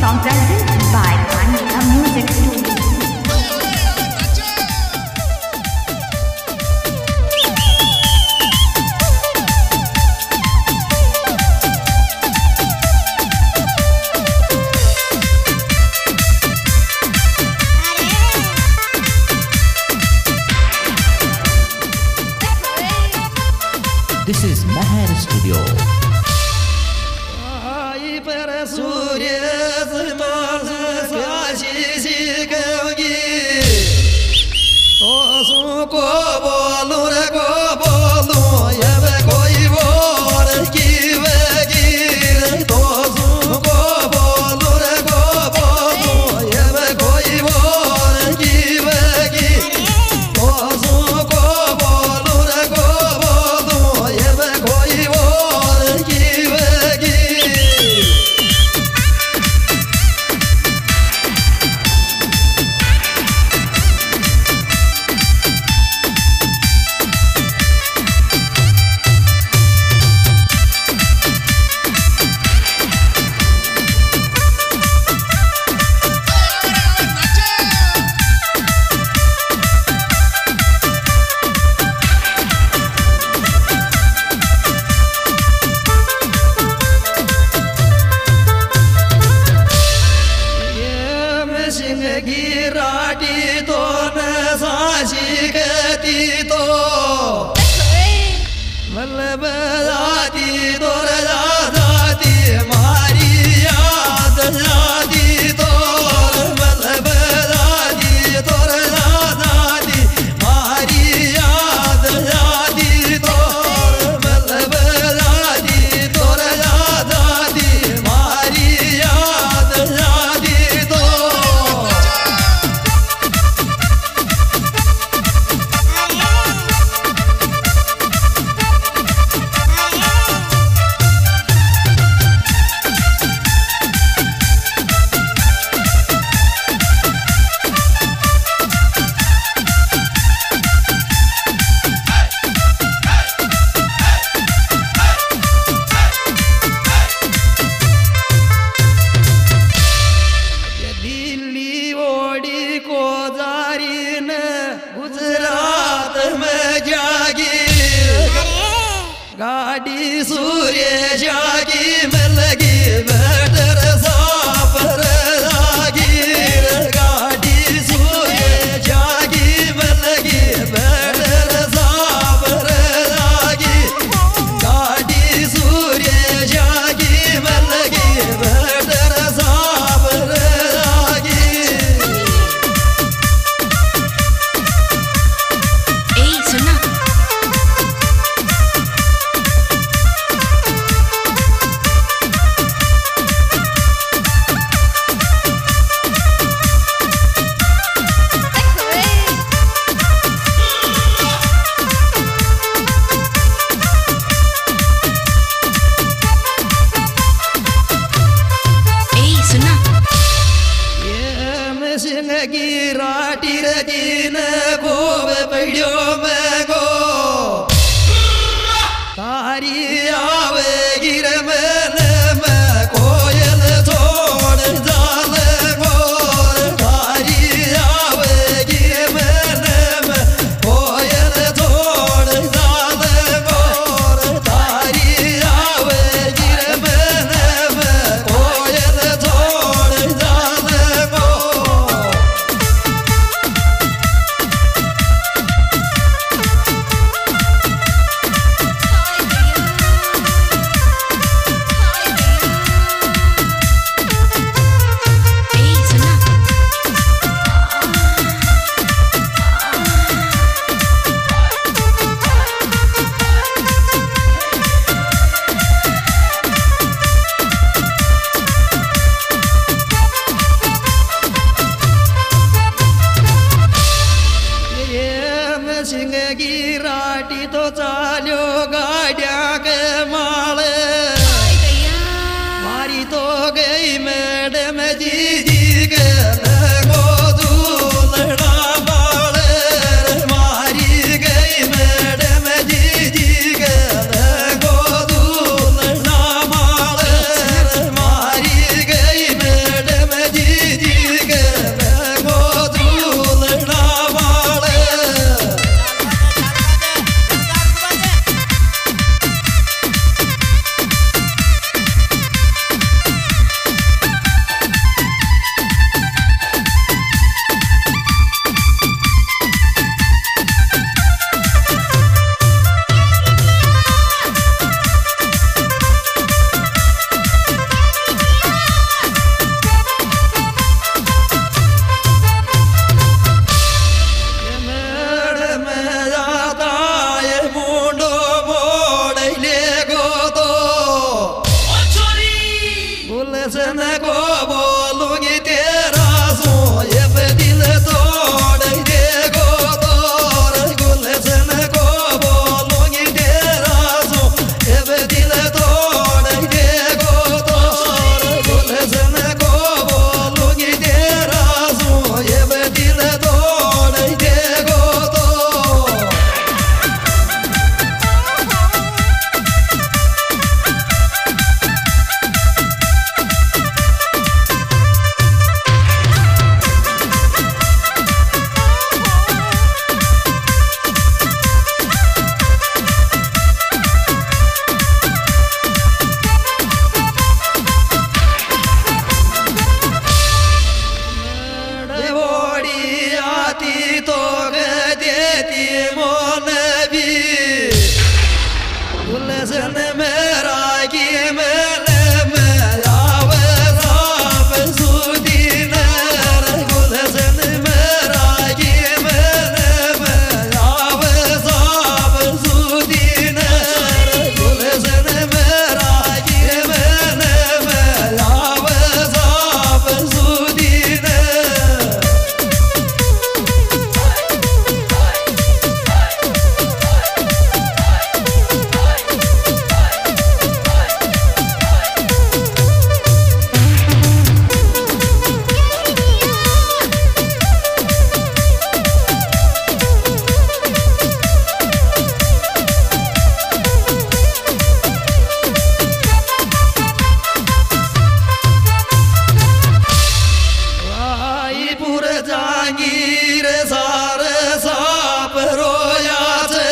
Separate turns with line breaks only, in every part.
song presented by Anita Music Studio.
This is Mahar Studio.
गुलशन को बोलूंगी तेरा सो ये दिल तोड़ देगो तोड़ गुलशन को बोलूंगी तेरा सो ये दिल तोड़ देगो तोड़ गुलशन को बोलूंगी तेरा सो ये दिल तोड़ देगो तोड़ गुलशन मेरा की मेरे में आवे साप सुदीन गुलशन मेरा की मेरे में आवे साप सुदीन गुलशन मेरा की मेरे में आवे साप सुदीन रायपुर जागीर सारे साप रोया छे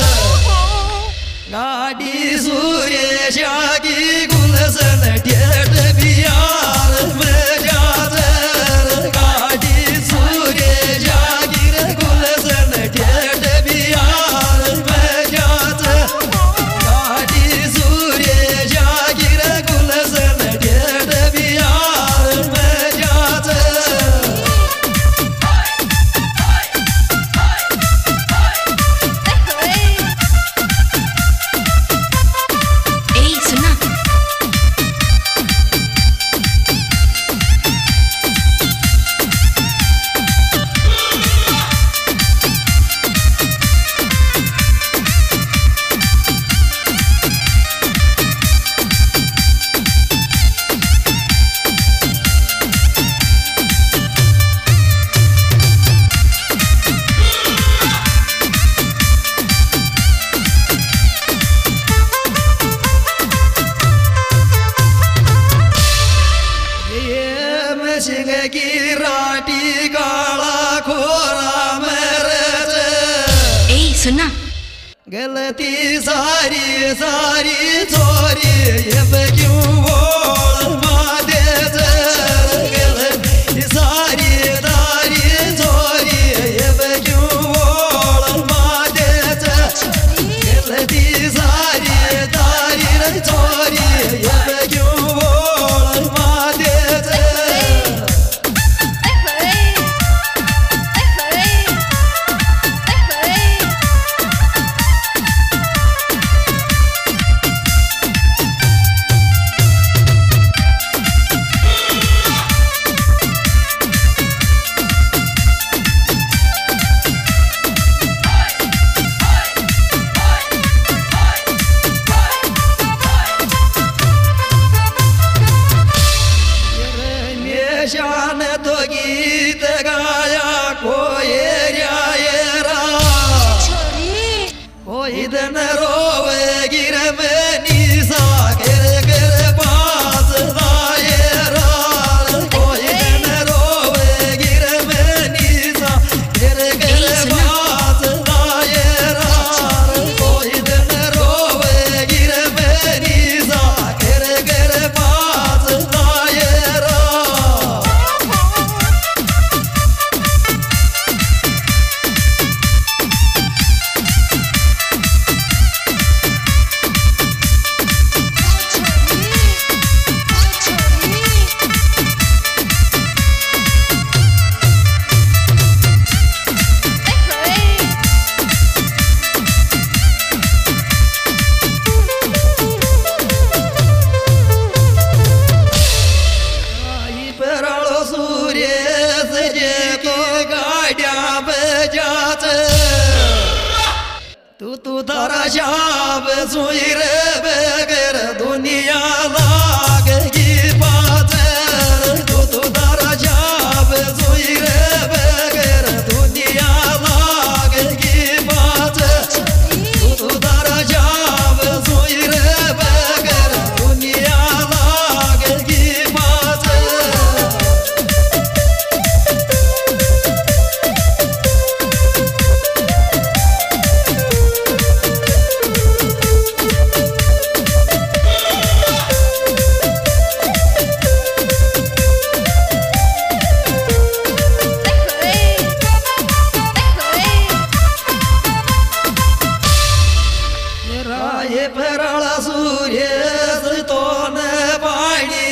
गाड़ी सुरेश की गुलशन ठेठ बिहार में जाते गाड़ी सुरेश की गुलशन ठेठ बिहार में जाते गाड़ी सुरेश की गुलशन ठेठ बिहार में जाते
Ey, सुना
सिंह की राटी काला खोरा मेरे से
Ey, सुना
गलती सारी सारी छोरी ये क्यों बोल मादे से गलती सारी सारी छोरी ये क्यों बोल मादे से गलती सारी सारी छोरी ये क्यों बोल मादे से शान तो गीत गाया कोई रायरा कोई दिन रोवे गिर में निशा गिर गिर पास रायरा कोई दिन रोवे गिर में निशा गिर गिर पास रायरा कोई दिन रोवे गिर में निशा गिर गिर पास रायरा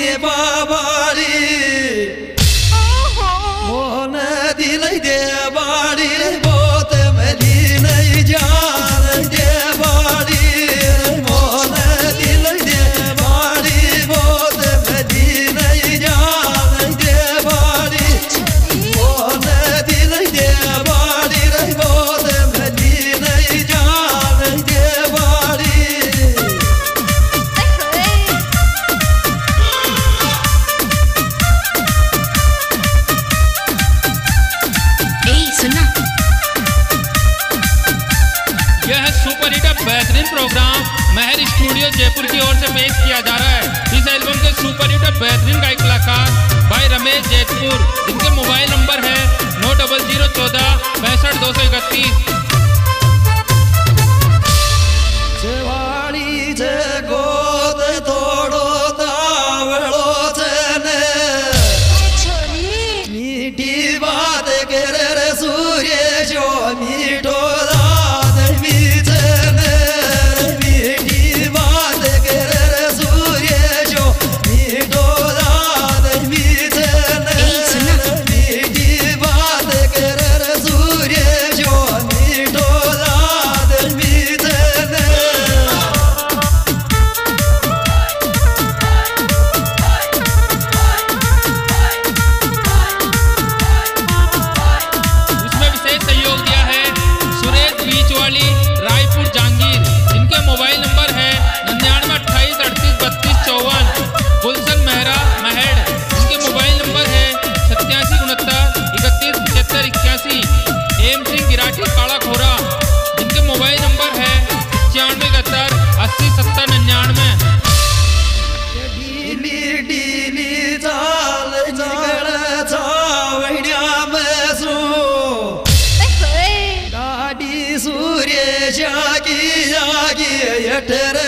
बाबाली मोन दिल दे बाड़ी बहुत मली नहीं जान दे बाड़ी मोन दिल दे बाड़ी बहुत मली नहीं जान दे बाड़ी मोन दिल दे बाड़ी बहुत मली नहीं जान दे बाड़ी
सुनना।
यह सुपर हिट बेहतरीन प्रोग्राम महर स्टूडियो जयपुर की ओर से पेश किया जा रहा है। इस एल्बम के सुपर हिट बेहतरीन गायक कलाकार भाई रमेश जैतपुर, इनके मोबाइल नंबर है 9014 65
सूर्य जागी जागी यठर